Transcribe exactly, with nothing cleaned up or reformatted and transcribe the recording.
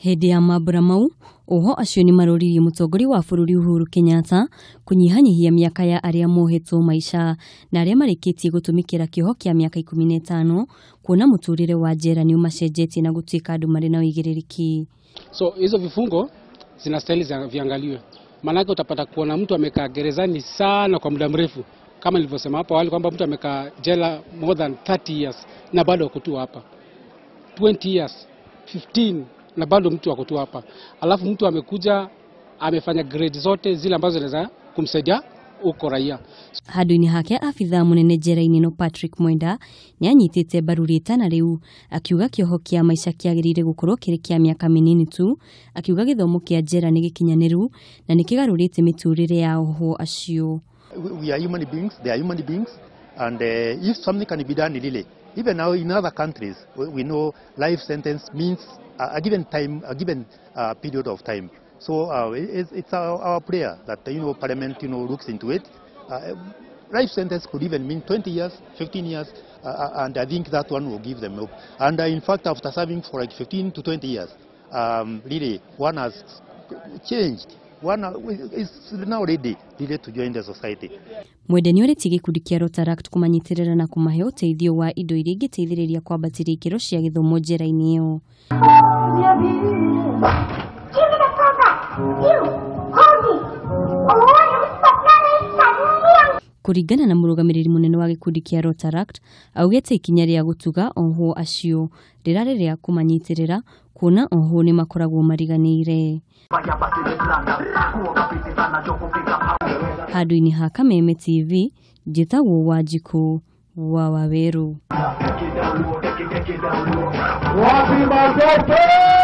Hedi ya mambura mau oho acio ni maroririe mutongori wa bururi Uhuru Kenyatta kunyihanyihia miaka ya aria mohetwo maisha na aria marikitie gutumikira kioho kia miaka ikumi na itano kuona muturire wa jera ni umacenjetie na gutuika andu mari na uigiririki. So hizo vifungo zinastahili viangaliwe. Maana utapata kuona mtu amekaa gerezani sana kwa muda mrefu, kama nilivyosema hapo awali kwamba mtu amekaa jela more than thirty years na bado akutua hapa, twenty years, fifteen na bado mtu akutua hapa. Alafu mtu amekuja amefanya grade zote zile ambazo zinaweza kumsaidia uko raia. Handu-ini hake afitha munene jera-ini no Patrick Mwenda ni anyitite mbaru ritana riu akiuga kioho kia maisha kiagirire gukorwo kiri kia miaka minini tu, akiuga githomo kia jera ni gikinyaniru na nikigarurite miturire ya oho acio. We are human beings, they are human beings, and uh, if something can be done really, even now in other countries, we know life sentence means a given time, a given uh, period of time. So uh, it's, it's our, our prayer that you know Parliament you know looks into it. Uh, life sentence could even mean twenty years, fifteen years, uh, and I think that one will give them hope. And uh, in fact, after serving for like fifteen to twenty years, um, really one has changed. One is now ready, ready to join the society. Mwende ni oreti gikundi kia Rotaract kumanyitirira na kumahe uteithio wa indo iria ingiteithiriria kwambatiria ikiro cia githomo njera-ini iyo. Kuringana na murugamiriri munene wa gikundi kia Rotaract augete ikinya ria gutuga oho acio rirare ria kumanyitirira kuona oho ni makoragwo mariganire. Handu-ini ha Kameme T V njitagwo Wanjiku wa Waweru.